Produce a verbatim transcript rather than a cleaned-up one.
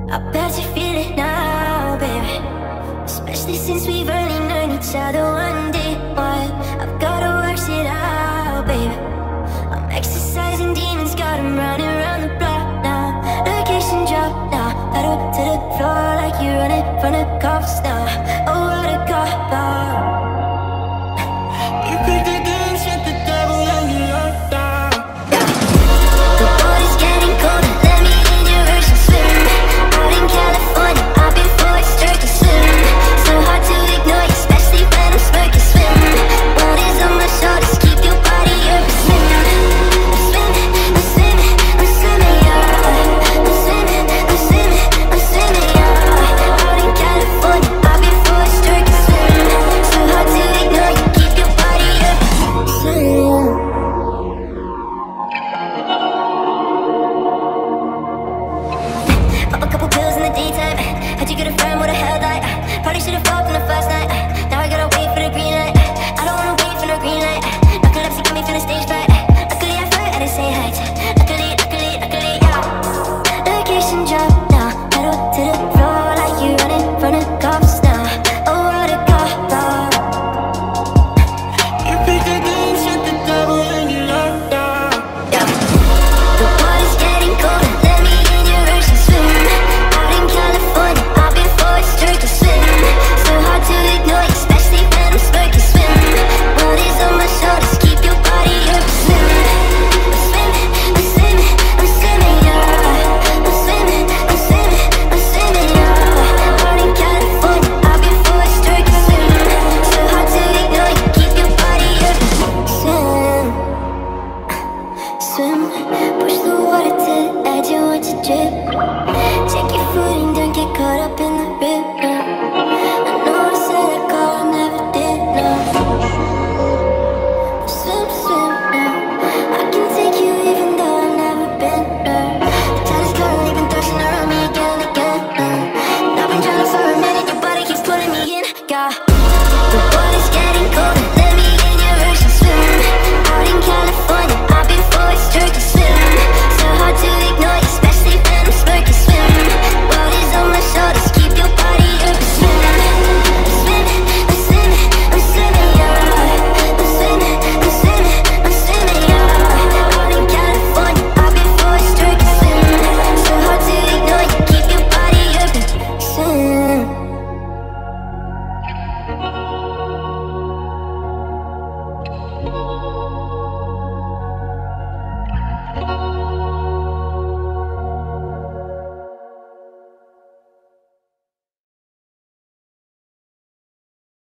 I bet you feel it now, baby. Especially since we've only known each other one day. One, I've gotta work shit out, baby. I'm exercising demons, got 'em running around the block now. Location drop now, pedal to the floor like you're running from the cops now. Oh, what a cop out. You